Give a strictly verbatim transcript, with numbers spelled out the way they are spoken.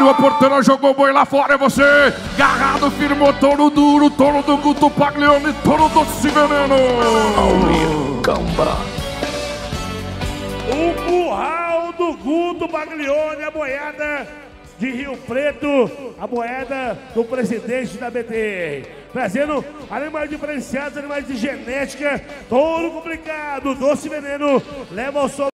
abriu a porteira, jogou o boi lá fora, é você. Garrado, firmou, touro duro, touro do Guto Paglione, touro doce veneno. Camba. O curral do Guto Paglione, a boiada de Rio Preto, a boiada do presidente da B T R. Trazendo animais diferenciados, animais de genética, touro complicado, doce veneno, leva ao som.